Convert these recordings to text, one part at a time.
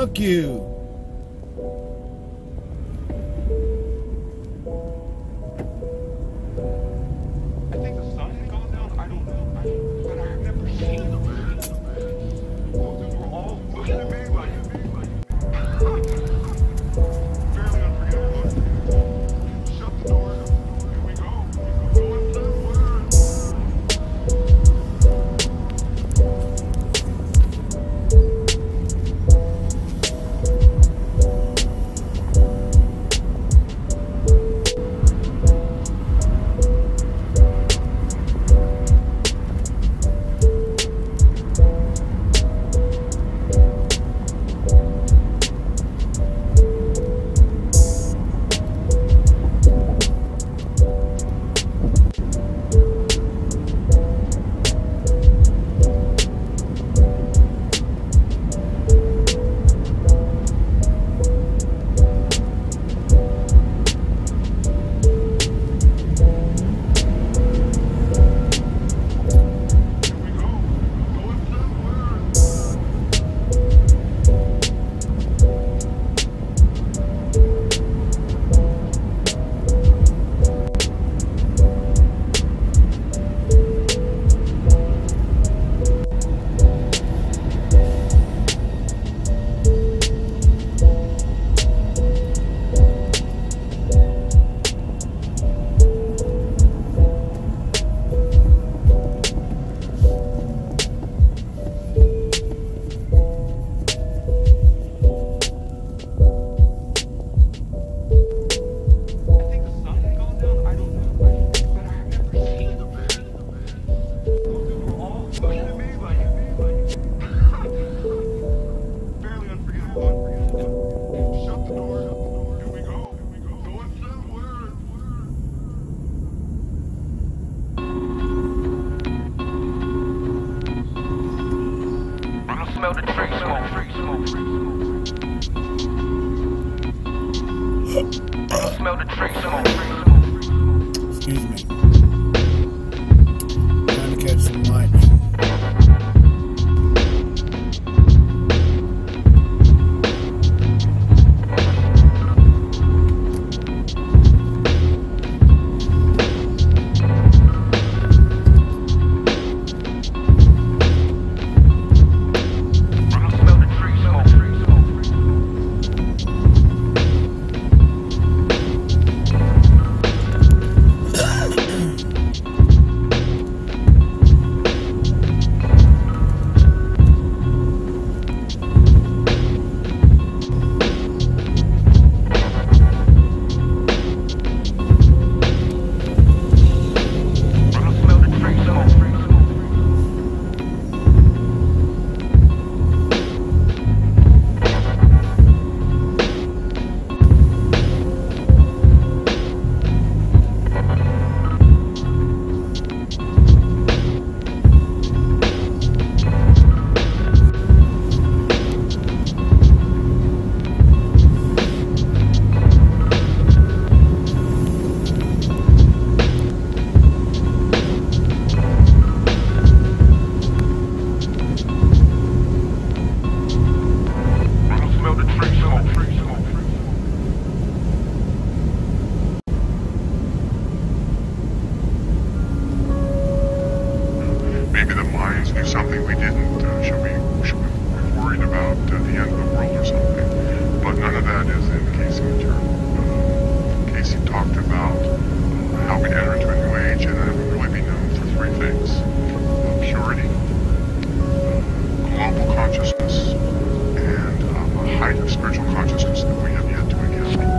Fuck you. I think the sun had gone down. I don't know. But I've never seen the man. Those dudes were all looking at me like fairly unforgettable. Shut the door. Here we go. Going somewhere. Smell the tree smoke. Smell the tree smoke. Excuse me. Trying to catch some lightning. Maybe the Mayans knew something we didn't. Should we be worried about the end of the world or something? But none of that is in Casey material. Casey talked about how we enter into a new age and that it would really be known for three things: purity, global consciousness, and a height of spiritual consciousness that we have yet to encounter.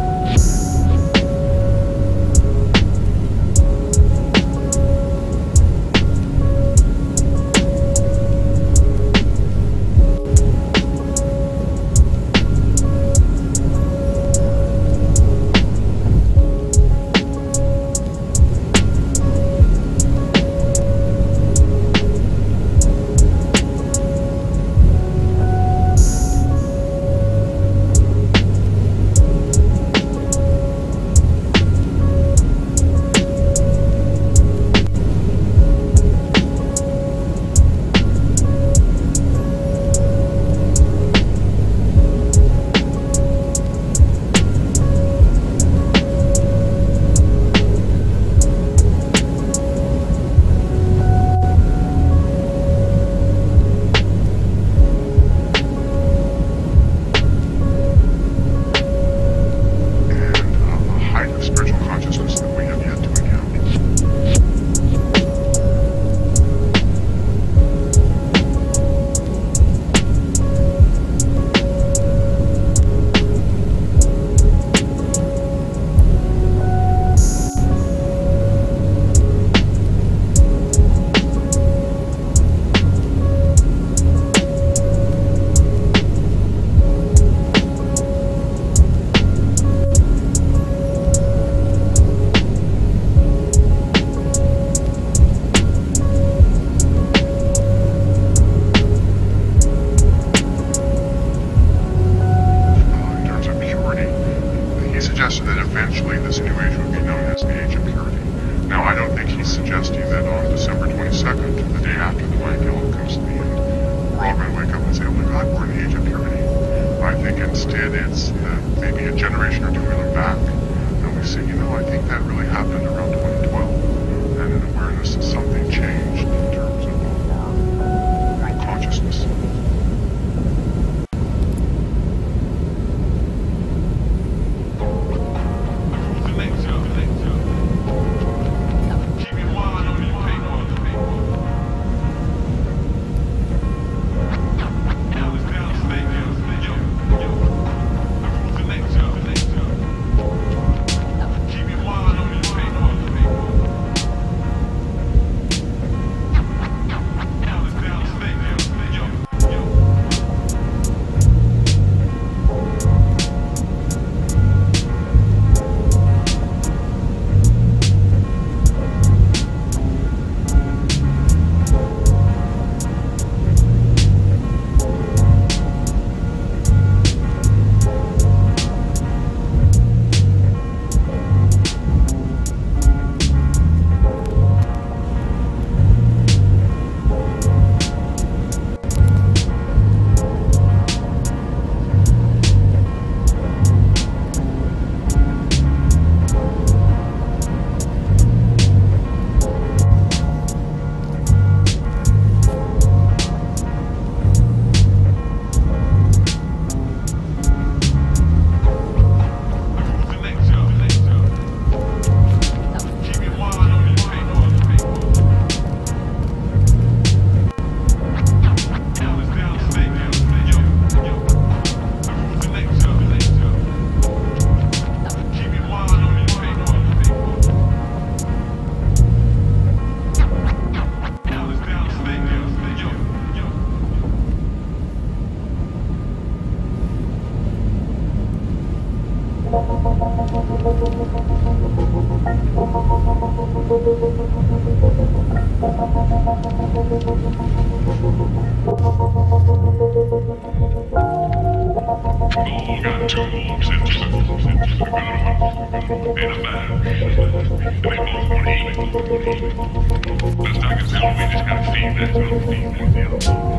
got two wolves into the good one and a bad one. And they both want to eat. Best I can tell, we just gotta feed that deal.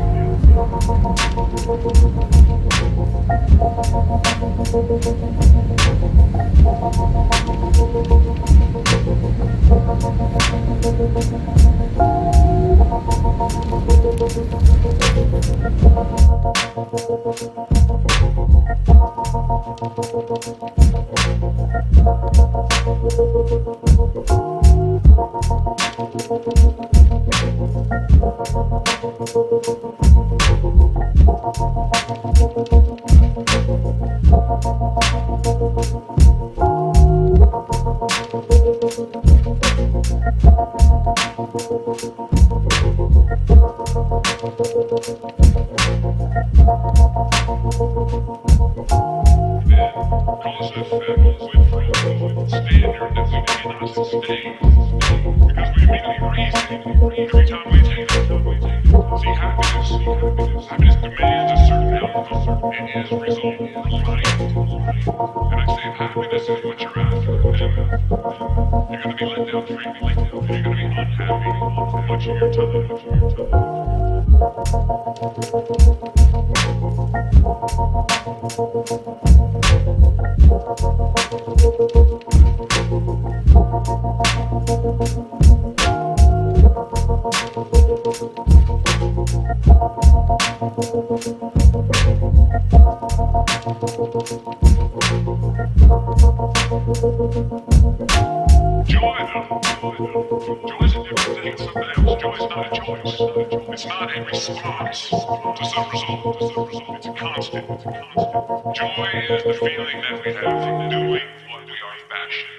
It's not a response to some result. It's a constant. Joy is the feeling that we have from doing what we are passionate